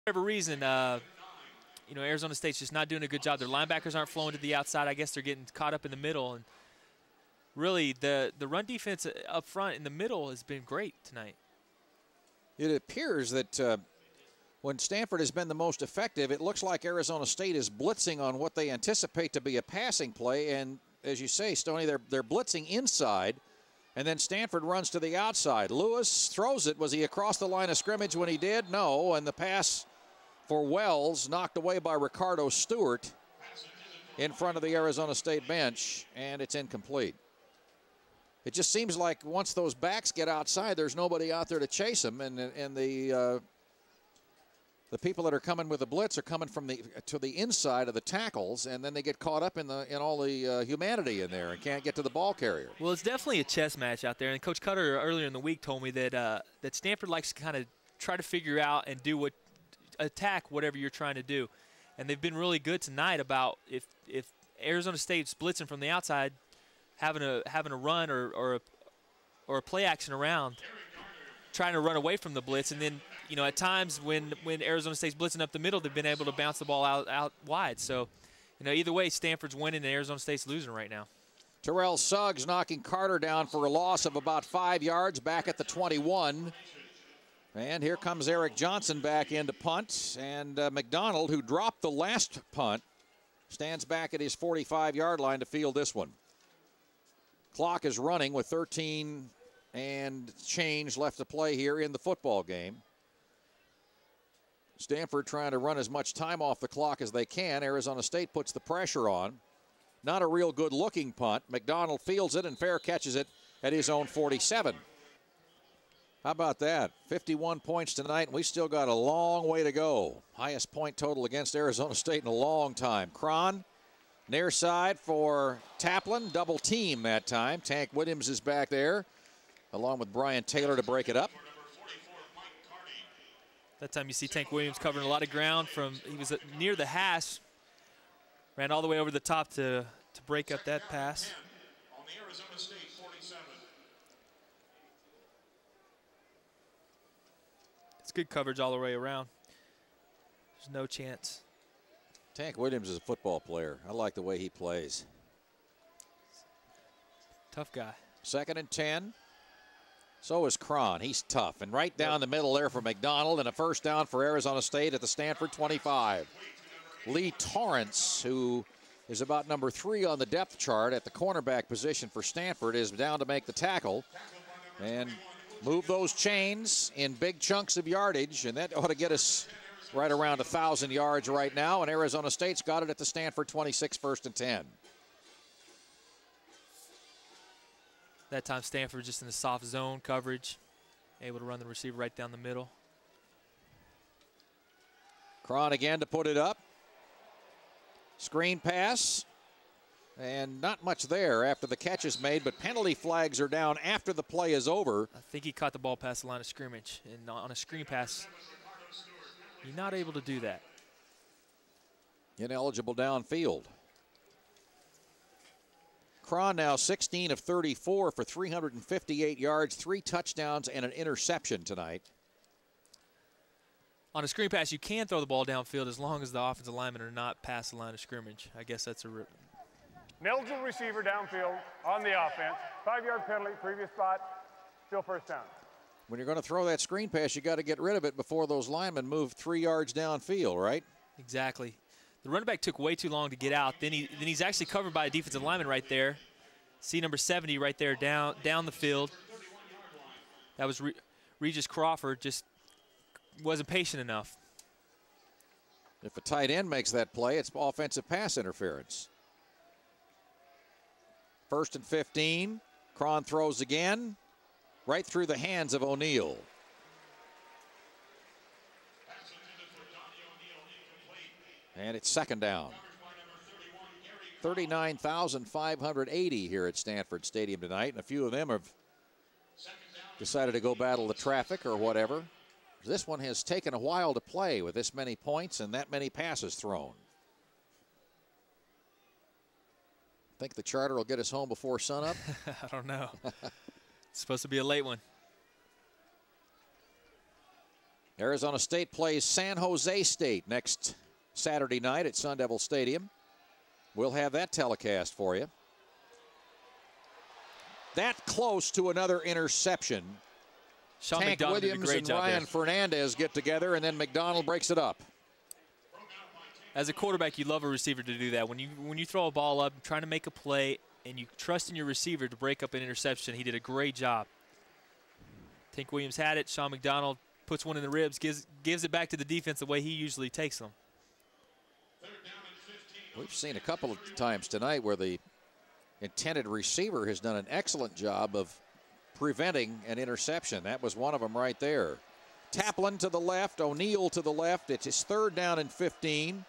whatever reason, you know, Arizona State's just not doing a good job. Their linebackers aren't flowing to the outside. I guess they're getting caught up in the middle. And really, the run defense up front in the middle has been great tonight. It appears that when Stanford has been the most effective, it looks like Arizona State is blitzing on what they anticipate to be a passing play. And as you say, Stoney, they're blitzing inside, and then Stanford runs to the outside. Lewis throws it. Was he across the line of scrimmage when he did? No, and the pass for Wells knocked away by Ricardo Stewart in front of the Arizona State bench, and it's incomplete. It just seems like once those backs get outside, there's nobody out there to chase them, and the people that are coming with the blitz are coming from to the inside of the tackles, and then they get caught up in all the humanity in there and can't get to the ball carrier. Well, it's definitely a chess match out there, and Coach Cutter earlier in the week told me that that Stanford likes to kind of try to figure out and attack whatever you're trying to do, and they've been really good tonight about if Arizona State's blitzing from the outside, having a run or a play action around, trying to run away from the blitz, and then you know at times when Arizona State's blitzing up the middle, they've been able to bounce the ball out wide. So you know either way, Stanford's winning and Arizona State's losing right now. Terrell Suggs knocking Carter down for a loss of about 5 yards back at the 21. And here comes Eric Johnson back in to punt. And McDonald, who dropped the last punt, stands back at his 45-yard line to field this one. Clock is running with 13 and change left to play here in the football game. Stanford trying to run as much time off the clock as they can. Arizona State puts the pressure on. Not a real good-looking punt. McDonald fields it, and Fair catches it at his own 47. How about that? 51 points tonight, and we still got a long way to go. Highest point total against Arizona State in a long time. Cron, near side for Taplin. Double team that time. Tank Williams is back there, along with Brian Taylor to break it up. That time you see Tank Williams covering a lot of ground he was near the hash, ran all the way over the top to break up that pass. It's good coverage all the way around. There's no chance. Tank Williams is a football player. I like the way he plays. Tough guy. 2nd and 10. So is Cron. He's tough. And right down the middle there for McDonald, and a first down for Arizona State at the Stanford 25. Lee Torrance, who is about number 3 on the depth chart at the cornerback position for Stanford, is down to make the tackle. And move those chains in big chunks of yardage, and that ought to get us right around 1,000 yards right now. And Arizona State's got it at the Stanford 26, 1st and 10. That time Stanford just in a soft zone coverage, able to run the receiver right down the middle. Cron again to put it up. Screen pass. And not much there after the catch is made, but penalty flags are down after the play is over. I think he caught the ball past the line of scrimmage. And on a screen pass, you're not able to do that. Ineligible downfield. Cron now 16 of 34 for 358 yards, 3 touchdowns, and an interception tonight. On a screen pass, you can throw the ball downfield as long as the offensive linemen are not past the line of scrimmage. I guess that's An eligible receiver downfield on the offense. 5-yard penalty, previous spot, still first down. When you're going to throw that screen pass, you got to get rid of it before those linemen move 3 yards downfield, right? Exactly. The running back took way too long to get out. Then he's actually covered by a defensive lineman right there. See number 70 right there down the field. That was Regis Crawford, just wasn't patient enough. If a tight end makes that play, it's offensive pass interference. 1st and 15. Cron throws again, right through the hands of O'Neal. And it's 2nd down. 39,580 here at Stanford Stadium tonight, and a few of them have decided to go battle the traffic or whatever. This one has taken a while to play with this many points and that many passes thrown. Think the charter will get us home before sunup? I don't know. It's supposed to be a late one. Arizona State plays San Jose State next Saturday night at Sun Devil Stadium. We'll have that telecast for you. That close to another interception. Sean Tank McDonald Williams did a great and job Ryan there. Fernandez get together, and then McDonald breaks it up. As a quarterback, you love a receiver to do that. When you throw a ball up, trying to make a play, and you trust in your receiver to break up an interception, he did a great job. Tank Williams had it. Sean McDonald puts one in the ribs, gives it back to the defense the way he usually takes them. We've seen a couple of times tonight where the intended receiver has done an excellent job of preventing an interception. That was one of them right there. Taplin to the left, O'Neal to the left. It's his 3rd down and 15.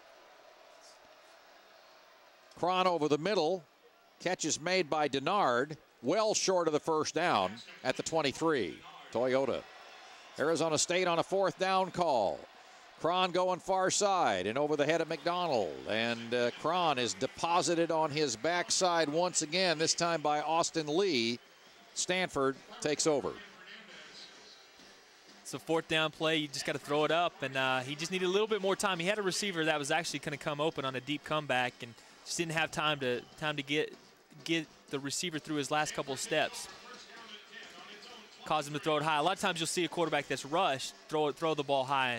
Cron over the middle. Catch is made by Denard, well short of the 1st down at the 23. Toyota. Arizona State on a 4th down call. Cron going far side and over the head of McDonald. And Cron is deposited on his backside once again, this time by Austin Lee. Stanford takes over. It's a 4th down play. You just got to throw it up, and he just needed a little bit more time. He had a receiver that was actually going to come open on a deep comeback, and just didn't have time to get the receiver through his last couple of steps. Caused him to throw it high. A lot of times you'll see a quarterback that's rushed throw the ball high.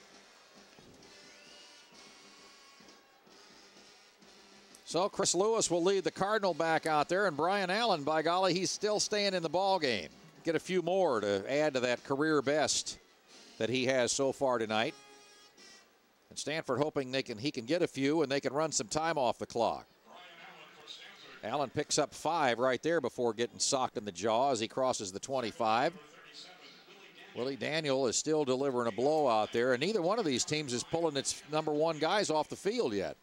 So Chris Lewis will lead the Cardinal back out there, and Brian Allen, by golly, he's still staying in the ball game. Get a few more to add to that career best that he has so far tonight. And Stanford hoping he can get a few and they can run some time off the clock. Allen picks up 5 right there before getting socked in the jaw as he crosses the 25. Willie Daniel is still delivering a blow out there, and neither one of these teams is pulling its number 1 guys off the field yet.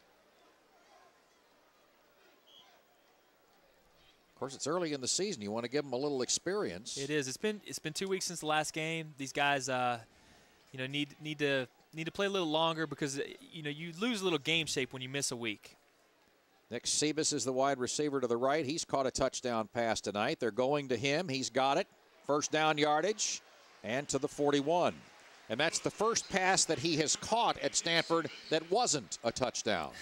Of course, it's early in the season. You want to give them a little experience. It is. It's been 2 weeks since the last game. These guys, need to play a little longer because you lose a little game shape when you miss a week. Nick Sebas is the wide receiver to the right. He's caught a touchdown pass tonight. They're going to him. He's got it. 1st down yardage and to the 41. And that's the first pass that he has caught at Stanford that wasn't a touchdown.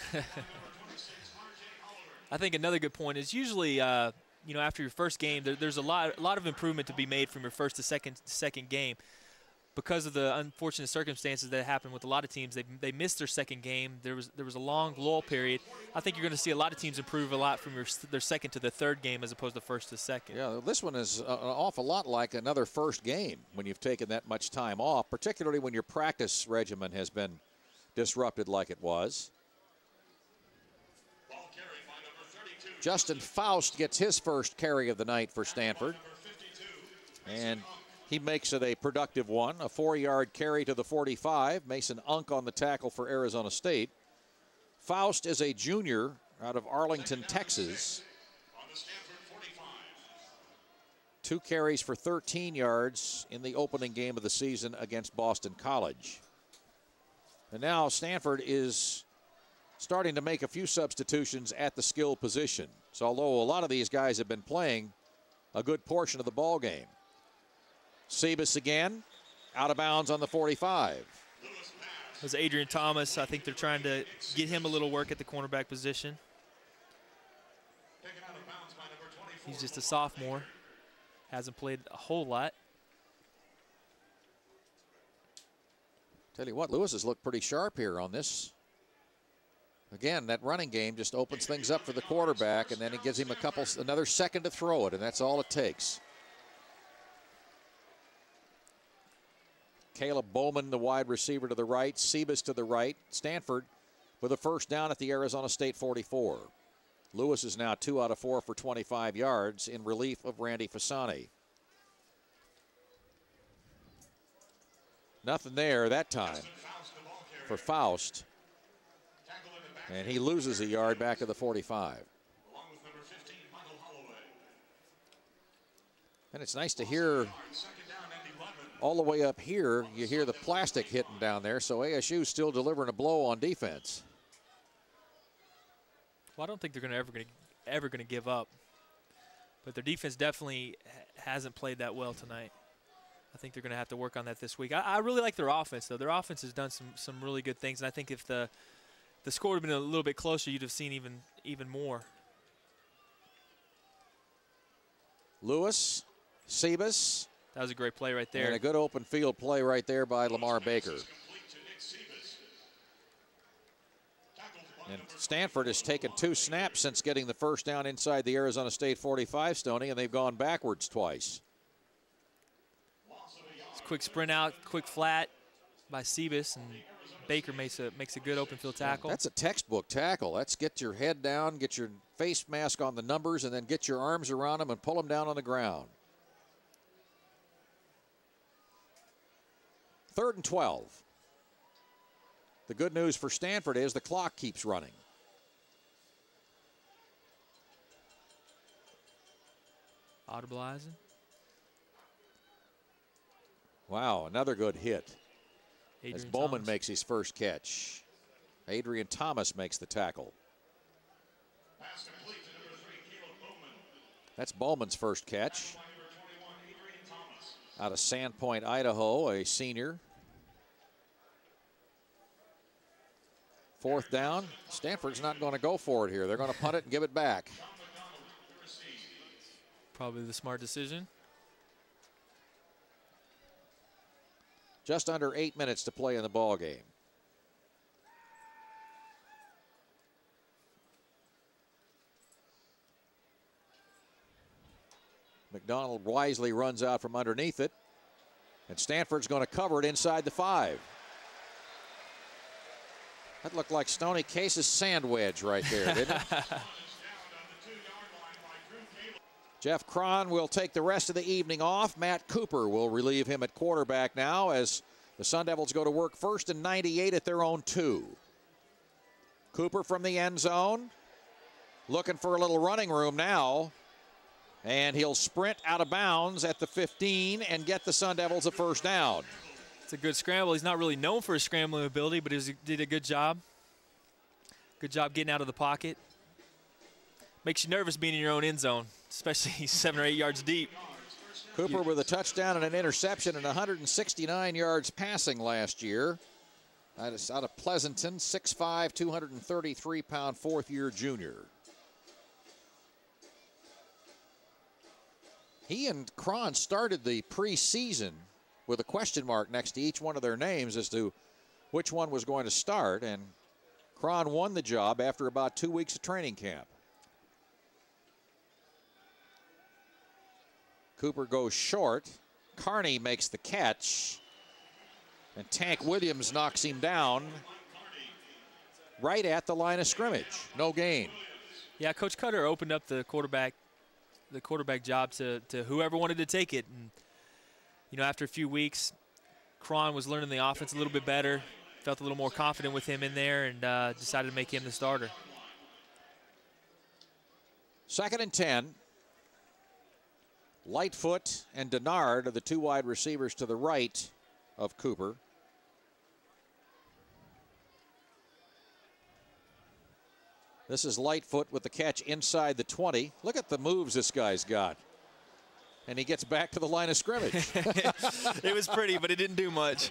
I think another good point is usually, after your first game, there's a lot of improvement to be made from your first to second game. Because of the unfortunate circumstances that happened with a lot of teams, they missed their second game. There was a long lull period. I think you're going to see a lot of teams improve a lot from their second to the third game as opposed to first to second. Yeah, this one is an awful lot like another first game when you've taken that much time off, particularly when your practice regimen has been disrupted like it was. Justin Faust gets his first carry of the night for Stanford. And he makes it a productive one, a 4-yard carry to the 45. Mason Unk on the tackle for Arizona State. Faust is a junior out of Arlington, Texas. 2 carries for 13 yards in the opening game of the season against Boston College. And now Stanford is starting to make a few substitutions at the skill position. So although a lot of these guys have been playing a good portion of the ball game. Sebas again, out of bounds on the 45. It was Adrian Thomas. I think they're trying to get him a little work at the cornerback position. He's just a sophomore. Hasn't played a whole lot. Tell you what, Lewis has looked pretty sharp here on this. Again, that running game just opens things up for the quarterback, and then it gives him another second to throw it, and that's all it takes. Caleb Bowman, the wide receiver to the right. Sebas to the right. Stanford with a 1st down at the Arizona State 44. Lewis is now 2 out of 4 for 25 yards in relief of Randy Fasani. Nothing there that time for Faust. And he loses a yard back to the 45. And it's nice to hear all the way up here, you hear the plastic hitting down there, so ASU still delivering a blow on defense. Well, I don't think they're ever going to give up. But their defense definitely hasn't played that well tonight. I think they're going to have to work on that this week. I really like their offense, though. Their offense has done some really good things, and I think if the score would have been a little bit closer, you'd have seen even more. Lewis, Sebas. That was a great play right there. And a good open field play right there by Lamar Baker. And Stanford has taken 2 snaps since getting the first down inside the Arizona State 45, Stoney, and they've gone backwards twice. It's a quick sprint out, quick flat by Sebas, and Baker makes a good open field tackle. That's a textbook tackle. That's get your head down, get your face mask on the numbers, and then get your arms around them and pull them down on the ground. 3rd and 12. The good news for Stanford is the clock keeps running. Audibleizing. Wow, another good hit. As Bowman Thomas makes his first catch. Adrian Thomas makes the tackle. That's Bowman's first catch. Out of Sandpoint, Idaho, a senior. 4th down. Stanford's not going to go for it here. They're going to punt it and give it back. Probably the smart decision. Just under 8 minutes to play in the ball game. McDonald wisely runs out from underneath it. And Stanford's going to cover it inside the 5. That looked like Stoney Case's sand wedge right there, didn't it? Jeff Cron will take the rest of the evening off. Matt Cooper will relieve him at quarterback now as the Sun Devils go to work 1st and 98 at their own 2. Cooper from the end zone, looking for a little running room now. And he'll sprint out of bounds at the 15 and get the Sun Devils a first down. It's a good scramble. He's not really known for his scrambling ability, but he did a good job. Good job getting out of the pocket. Makes you nervous being in your own end zone, especially 7 or 8 yards deep. Cooper with a touchdown and an interception and 169 yards passing last year. That is out of Pleasanton, 6'5", 233-pound, 4th-year junior. He and Cron started the preseason with a question mark next to each one of their names as to which one was going to start, and Cron won the job after about 2 weeks of training camp. Cooper goes short. Carney makes the catch, and Tank Williams knocks him down right at the line of scrimmage. No gain. Yeah, Coach Cutter opened up the quarterback job to whoever wanted to take it. And, you know, after a few weeks, Cron was learning the offense a little bit better, felt a little more confident with him in there, and decided to make him the starter. 2nd and 10. Lightfoot and Denard are the 2 wide receivers to the right of Cooper. This is Lightfoot with the catch inside the 20. Look at the moves this guy's got. And he gets back to the line of scrimmage. It was pretty, but it didn't do much.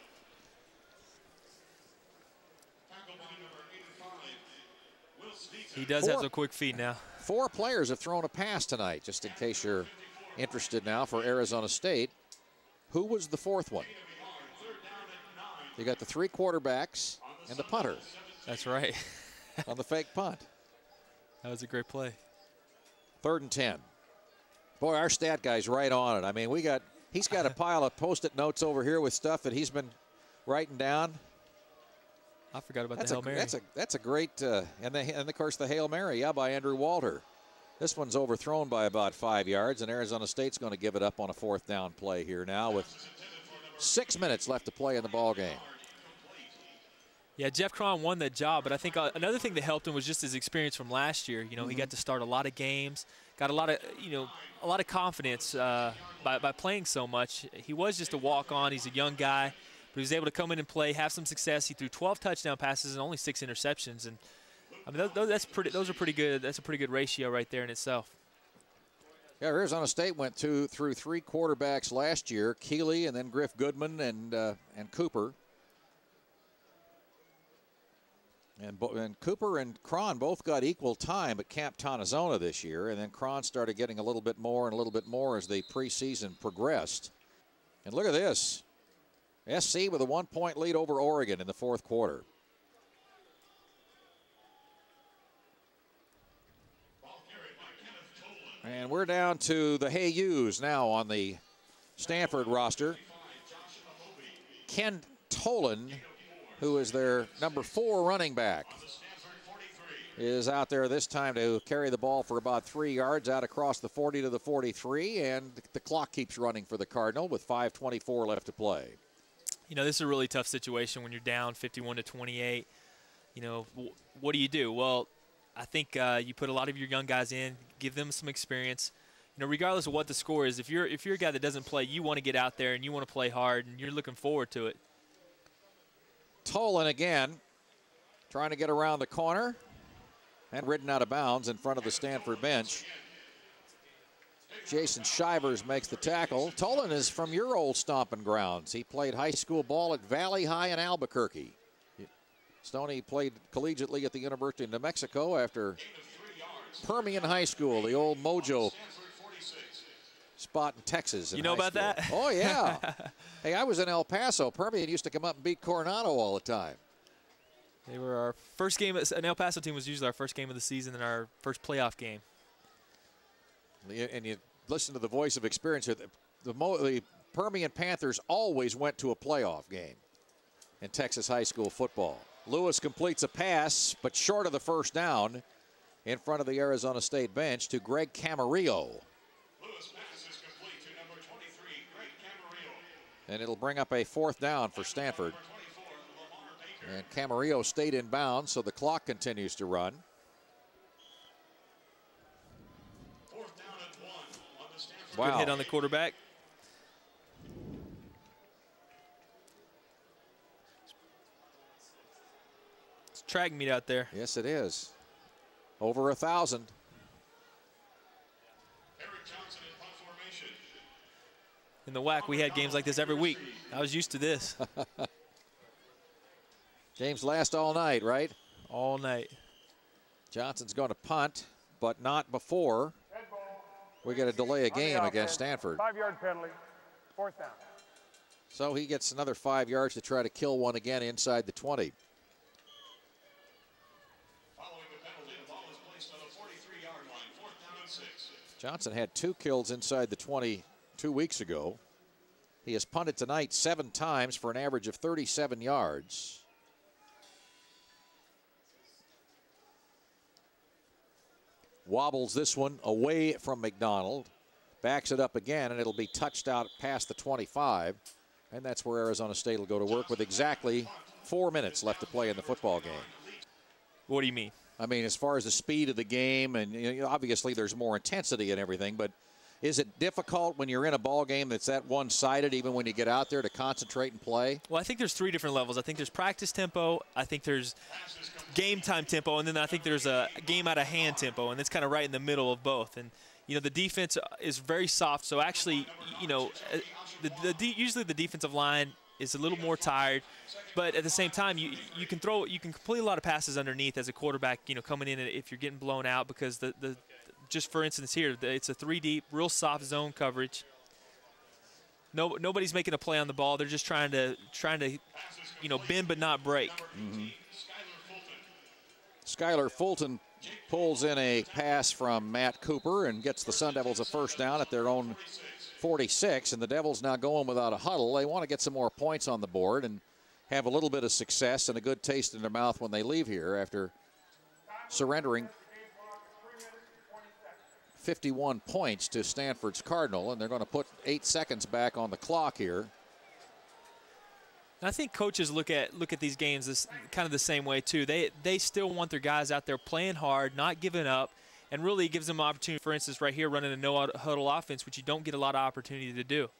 He does have some quick feet now. 4 players have thrown a pass tonight, just in case you're interested now for Arizona State. Who was the 4th one? You got the 3 quarterbacks and the punter. That's right. On the fake punt. That was a great play. 3rd and 10. Boy, our stat guy's right on it. I mean, he's got a pile of Post-it notes over here with stuff that he's been writing down. I forgot about the Hail Mary. That's a great, and of course the Hail Mary, by Andrew Walter. This one's overthrown by about 5 yards, and Arizona State's going to give it up on a 4th down play here now with 6 minutes left to play in the ball game. Yeah, Jeff Cron won that job, but I think another thing that helped him was just his experience from last year. You know, he got to start a lot of games, got a lot of confidence by playing so much. He was just a walk-on. He's a young guy, but he was able to come in and play, have some success. He threw 12 touchdown passes and only 6 interceptions, and I mean those are pretty good. That's a pretty good ratio right there in itself. Yeah, Arizona State went through 3 quarterbacks last year, Keeley and then Griff Goodman and Cooper. And Cooper and Cron both got equal time at Camp Tonazona this year, and then Cron started getting a little bit more and a little bit more as the preseason progressed. And look at this. SC with a 1-point lead over Oregon in the fourth quarter. And we're down to the Hey U's now on the Stanford roster. Ken Tolan, who is their number 4 running back, is out there this time to carry the ball for about 3 yards out across the 40 to the 43, and the clock keeps running for the Cardinal with 5:24 left to play. You know, this is a really tough situation when you're down 51 to 28. You know, what do you do? Well, I think you put a lot of your young guys in, give them some experience. You know, regardless of what the score is, if you're a guy that doesn't play, you want to get out there and you want to play hard, and you're looking forward to it. Tolan again, trying to get around the corner and ridden out of bounds in front of the Stanford bench. Jason Shivers makes the tackle. Tolan is from your old stomping grounds. He played high school ball at Valley High in Albuquerque. Stoney played collegiately at the University of New Mexico after Permian High School, the old Mojo spot in Texas. You know about that? Oh, yeah. Hey, I was in El Paso. Permian used to come up and beat Coronado all the time. They were our first game. An El Paso team was usually our first game of the season and our first playoff game. And you listen to the voice of experience here. The Permian Panthers always went to a playoff game in Texas high school football. Lewis completes a pass, but short of the first down in front of the Arizona State bench to Greg Camarillo. Lewis pass is complete to number 23, Greg Camarillo. And it'll bring up a 4th down for Stanford. And Camarillo stayed in bounds, so the clock continues to run. 4th down and 1 on the Stanford. Wow. Good hit on the quarterback. It's track meet out there. Yes, it is. Over 1,000. Eric Johnson in punt formation. In the WAC, we had games like this every week. I was used to this. Games last all night, right? All night. Johnson's going to punt, but not before we get a delay of game against Stanford. 5-yard penalty, 4th down. So he gets another 5 yards to try to kill one again inside the 20. Following the penalty, the ball is placed on the 43-yard line, 4th down and 6. Johnson had 2 kills inside the 20 2 weeks ago. He has punted tonight 7 times for an average of 37 yards. Wobbles this one away from McDonald. Backs it up again, and it'll be touched out past the 25. And that's where Arizona State will go to work with exactly 4 minutes left to play in the football game. What do you mean? I mean, as far as the speed of the game, and you know, obviously there's more intensity and everything, but is it difficult when you're in a ball game that's that one-sided, even when you get out there, to concentrate and play? Well, I think there's 3 different levels. I think there's practice tempo, I think there's game time tempo, and then I think there's a game out of hand tempo, and it's kind of right in the middle of both. And you know, the defense is very soft, so actually, you know, usually the defensive line is a little more tired, but at the same time, you can complete a lot of passes underneath as a quarterback, you know, coming in if you're getting blown out, because just for instance here, it's a 3 deep, real soft zone coverage. Nobody's making a play on the ball. They're just trying to you know, bend but not break. Mm-hmm. Skylar Fulton pulls in a pass from Matt Cooper and gets the Sun Devils a first down at their own 46, and the Devils now going without a huddle. They want to get some more points on the board and have a little bit of success and a good taste in their mouth when they leave here after surrendering 51 points to Stanford's Cardinal, and they're going to put 8 seconds back on the clock here. I think coaches look at these games as kind of the same way too. They still want their guys out there playing hard, not giving up, and really gives them an opportunity. For instance, right here, running a no-huddle offense, which you don't get a lot of opportunity to do.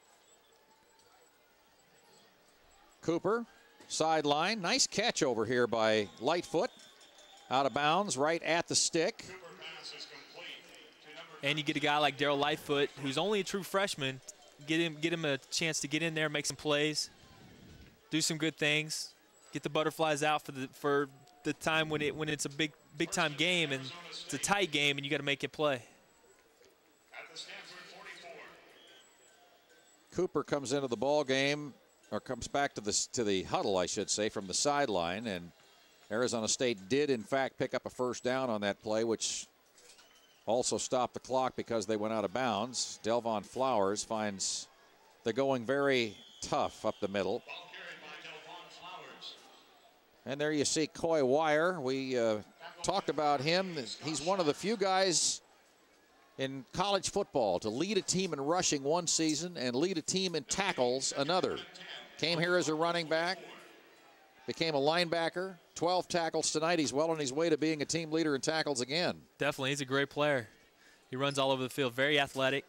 Cooper, sideline, nice catch over here by Lightfoot, out of bounds, right at the stick. Cooper pass is complete to number And you get a guy like Darrell Lightfoot, who's only a true freshman, get him a chance to get in there, make some plays, do some good things, get the butterflies out for the time when it's a big time game and it's a tight game and you got to make it play. At the Stanford 44. Cooper comes into the ball game, or comes back to the huddle, I should say, from the sideline, and Arizona State did in fact pick up a first down on that play, which also stopped the clock because they went out of bounds. Delvon Flowers finds the going very tough up the middle. Ball carried by Delvon Flowers. And there you see Coy Wire. We talked about him. He's one of the few guys in college football to lead a team in rushing one season and lead a team in tackles another. Came here as a running back, became a linebacker, 12 tackles tonight. He's well on his way to being a team leader in tackles again. Definitely, he's a great player. He runs all over the field, very athletic.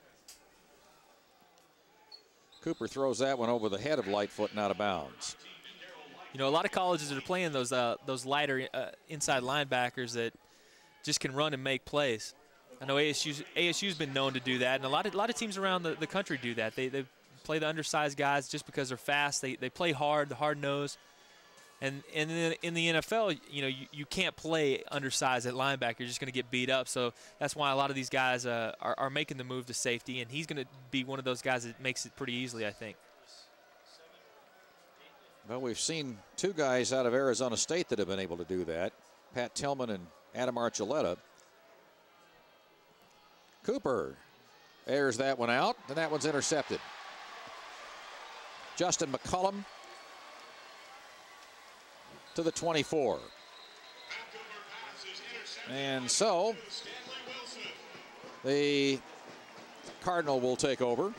Cooper throws that one over the head of Lightfoot and out of bounds. You know, a lot of colleges are playing those lighter inside linebackers that just can run and make plays. I know ASU's been known to do that, and a lot of teams around the country do that. They play the undersized guys just because they're fast. They play hard, the hard nose. And in the NFL, you know, you can't play undersized at linebacker. You're just going to get beat up. So that's why a lot of these guys are making the move to safety, and he's going to be one of those guys that makes it pretty easily, I think. Well, we've seen two guys out of Arizona State that have been able to do that, Pat Tillman and Adam Archuleta. Cooper airs that one out, and that one's intercepted. Justin McCullum to the 24. And so the Cardinal will take over.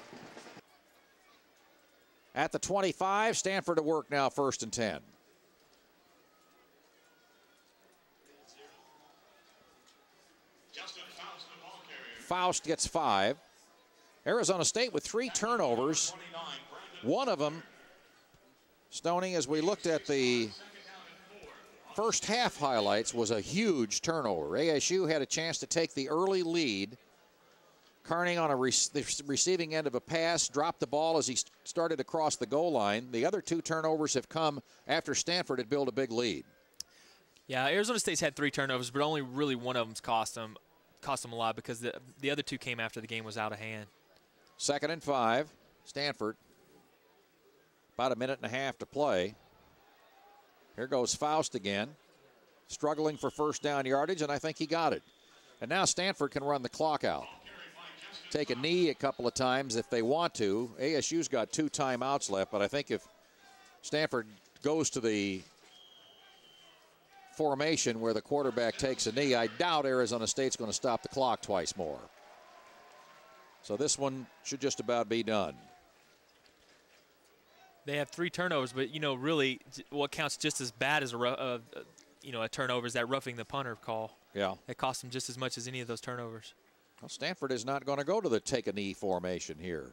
At the 25, Stanford to work now, 1st and 10. Faust gets 5. Arizona State with 3 turnovers. One of them, Stoney, as we looked at the first half highlights, was a huge turnover. ASU had a chance to take the early lead. Carney on the receiving end of a pass, dropped the ball as he started to cross the goal line. The other 2 turnovers have come after Stanford had built a big lead. Yeah, Arizona State's had 3 turnovers, but only really one of them's cost them a lot because the other 2 came after the game was out of hand. 2nd and 5, Stanford. About a minute and a half to play. Here goes Faust again, struggling for first down yardage, and I think he got it. And now Stanford can run the clock out. Take a knee a couple of times if they want to. ASU's got 2 timeouts left, but I think if Stanford goes to the formation where the quarterback takes a knee, I doubt Arizona State's going to stop the clock twice more. So this one should just about be done. They have 3 turnovers, but, you know, really what counts just as bad as a turnover is that roughing the punter call. Yeah. It costs them just as much as any of those turnovers. Well, Stanford is not going to go to the take a knee formation here.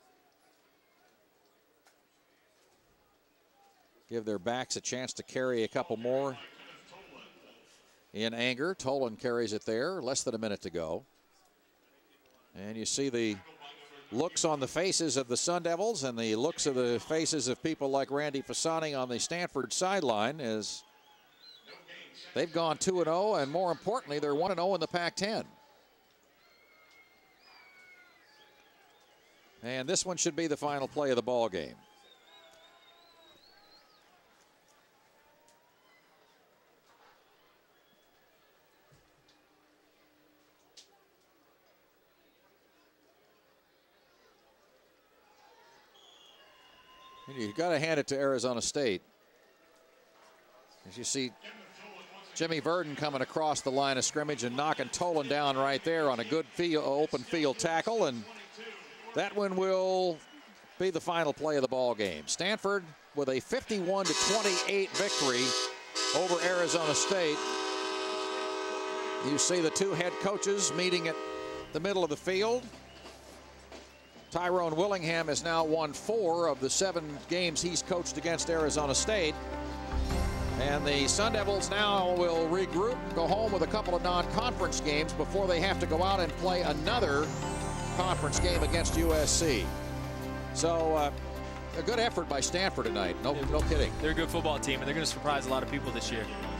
Give their backs a chance to carry a couple more. In anger, Tolan carries it there. Less than a minute to go. And you see the looks on the faces of the Sun Devils and the looks of the faces of people like Randy Fasani on the Stanford sideline as they've gone 2-0, and more importantly, they're 1-0 in the Pac-10. And this one should be the final play of the ball game. You've got to hand it to Arizona State. As you see Jimmy Verdon coming across the line of scrimmage and knocking Tolan down right there on a good open field tackle, and that one will be the final play of the ball game. Stanford with a 51-28 victory over Arizona State. You see the 2 head coaches meeting at the middle of the field. Tyrone Willingham has now won 4 of the 7 games he's coached against Arizona State. And And the Sun Devils now will regroup, go home with a couple of non-conference games before they have to go out and play another conference game against USC. So a good effort by Stanford tonight. No kidding. They're a good football team, and they're going to surprise a lot of people this year.